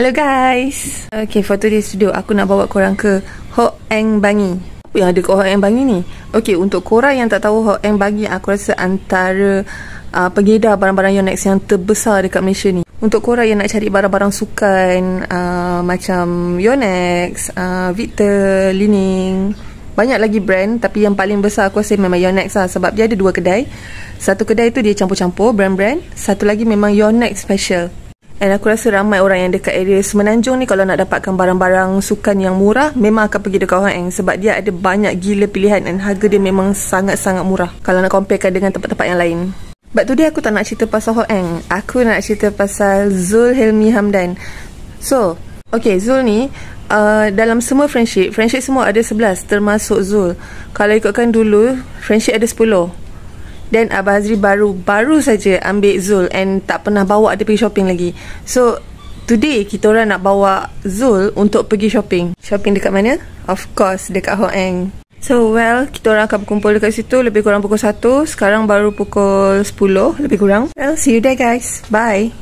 Hello guys. Okay, for today's video aku nak bawa korang ke Hok Eng Bangi. Apa yang ada kat Hok Eng Bangi ni? Okay, untuk korang yang tak tahu, Hok Eng Bangi aku rasa antara pengedar barang-barang Yonex yang terbesar dekat Malaysia ni. Untuk korang yang nak cari barang-barang sukan macam Yonex, Victor, Li-Ning, banyak lagi brand, tapi yang paling besar aku rasa memang Yonex lah. Sebab dia ada dua kedai. Satu kedai tu dia campur-campur brand-brand, satu lagi memang Yonex special. Dan aku rasa ramai orang yang dekat area Semenanjung ni kalau nak dapatkan barang-barang sukan yang murah, memang akan pergi dekat Hok Eng. Sebab dia ada banyak gila pilihan dan harga dia memang sangat-sangat murah kalau nak comparekan dengan tempat-tempat yang lain. But today aku tak nak cerita pasal Hok Eng. Aku nak cerita pasal Zul Hilmi Hamdan. So, okay, Zul ni dalam semua friendship semua ada 11 termasuk Zul. Kalau ikutkan dulu, friendship ada 10. Dan Abah Azri baru saja ambil Zul and tak pernah bawa dia pergi shopping lagi. So today kita orang nak bawa Zul untuk pergi shopping. Shopping dekat mana? Of course dekat Hok Eng. So well, kita orang akan berkumpul dekat situ lebih kurang pukul 1. Sekarang baru pukul 10 lebih kurang. Well, see you there guys. Bye.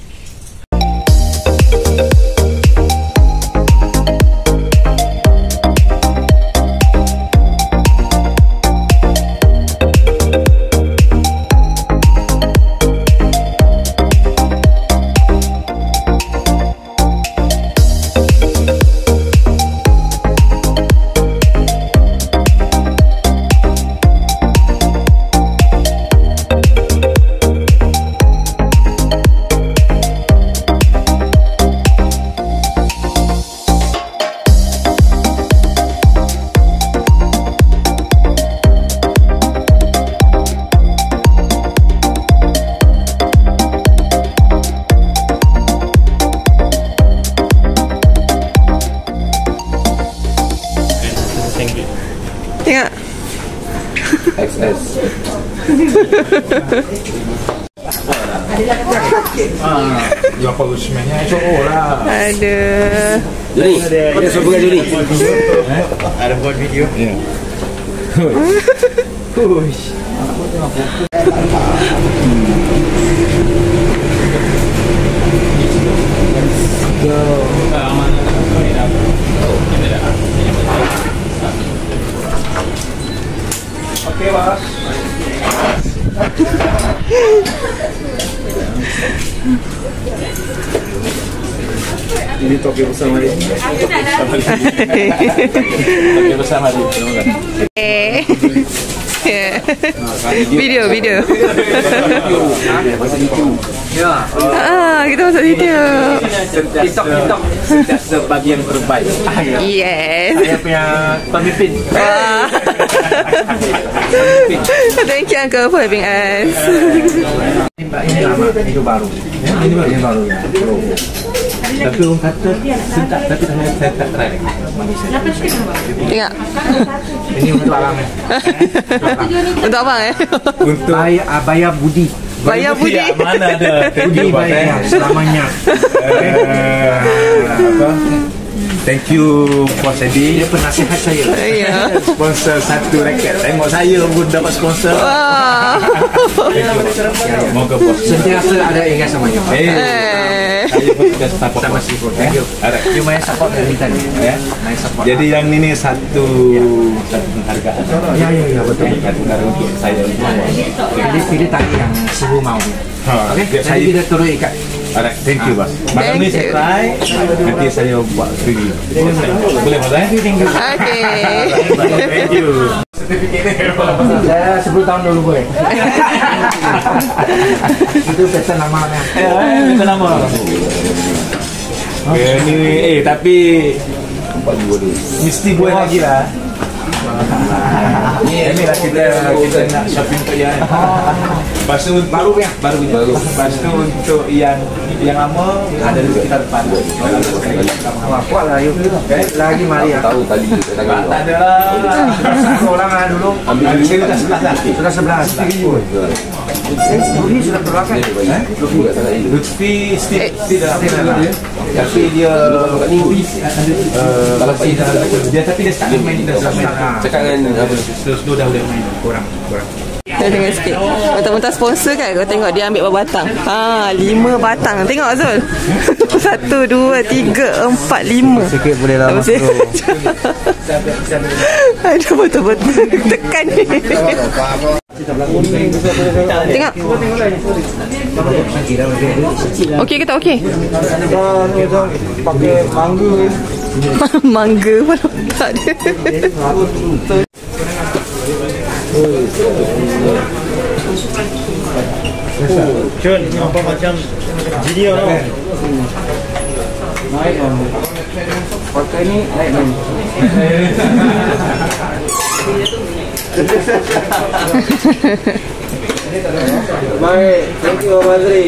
Tengok XS. Yang polusinya itu lah. ada. Juni, ada sokongan Juni. Ada buat video. Ya. Oke, Mas. Ini toke bersama ini. Toke bersama ini. Video. Ya. Kita masuk YouTube. TikTok sebagian terbaik. Yes. Saya punya pemimpin. Thank you Uncle for having us. Ini lama, itu baru. Ini baru ya. Tapi orang kata sedap, tapi saya tak try lagi. Tengok. Ini untuk alamnya. Untuk abang Untuk bayar budi. Bayar budi. Mana ada budi bayar selamanya. Apa? Thank you Puan Sandy. Dia penasihat saya. Ya. Sponsor satu raket. Tengok saya pun dapat sponsor. Moga bos. Sentiasa ada ingat semuanya. Saya pun sudah support sama si Pur. Thank you. You main support dari tadi. Ya. Main support. Jadi yang ini satu penghargaan. Ya betul. Penghargaan untuk saya. Jadi pilih tadi yang suhu mau. Okey. Saya tidak turun ikat. Alright, thank you, Bos. Malam ni saya try, nanti saya buat pergi. Boleh, Bos? Thank you. Okay. Thank you. Sertifikat ni. Saya 10 tahun dulu boleh. Itu pesan namanya. Pesan nama. Ni, tapi mesti buat lagi lah. Ini lah kita nak shopping untuk yang lepas tu baru. Lepas tu untuk yang lama ada di sekitar depan. Kuat lah yuk. Lagi mari ya. Tahu tadi tak ada lah. Satu orang lah dulu. Ambil sini dah 11 dah. Sudah 11. Lutfi sudah terlakan. Lutfi Steve dah. Tapi dia dia tapi dia start main dah. Cakap dengan apa? Slow dah boleh main. Kurang. Tengok sikit. Mentah-mentah sponsor kan. Kau tengok dia ambil berapa batang. 5 batang. Tengok Zul. 1, 2, 3, 4, 5. Sikit boleh lah masuk. Aduh, betul-betul tekan ni. Tengok. Okey ke tak okey? Pakai mangga. Mangga pun tak ada. Cun, nampak macam junior tau. Naik kan. Pakai ni naik kan. Baik, thank you Mazri.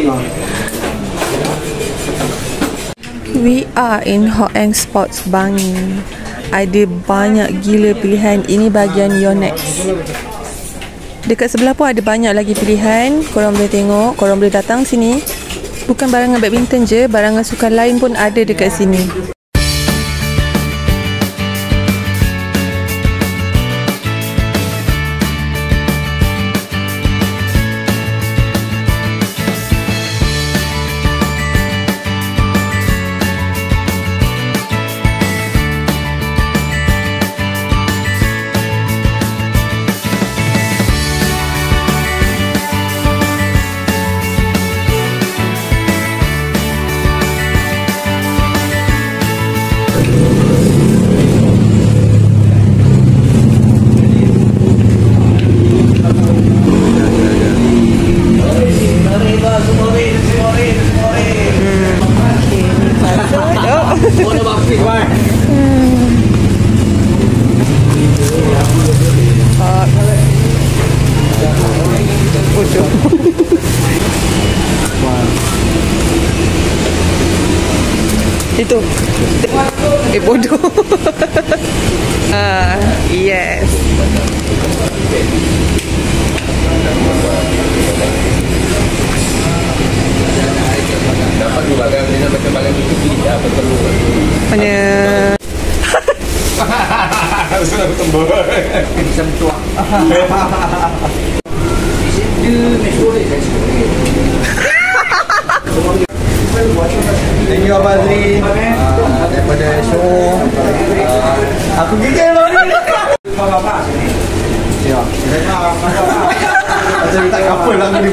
We are in Hot Eng Sports Bangi. Ada banyak gila pilihan. Ini bahagian Yonex. Dekat sebelah pun ada banyak lagi pilihan. Korang boleh tengok, korang boleh datang sini. Bukan barangan badminton je, barangan sukan lain pun ada dekat sini. Itu. Bodoh. Yes. Dapat dua bagang dengan bagang itu pilih apa perlu. Mana? Sudah bertemu. Bisa mentua. Thank you Abazri daripada show. Aku gigil loh ni. Ya. Macam tak couple lah ni.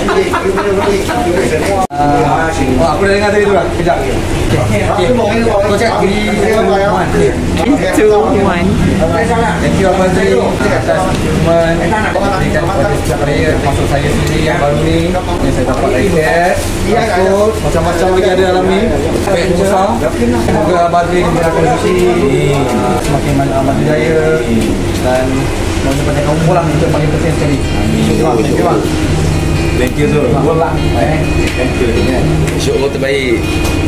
Aku dah dengar tadi tu lah. Kejap. Kau cakap beri Itu one. Thank you Abazri atas momen berikan kepada setiap player termasuk saya sendiri yang baru ni yang saya dapat raket takut macam-macam lagi ada dalam ni sampai besar. Semoga Abazri diberikan rezeki semakin maju jaya dan semoga panjang umur lah untuk paling penting sekali. Thank you bang. Thank you Zul. Thank you. InsyaAllah terbaik.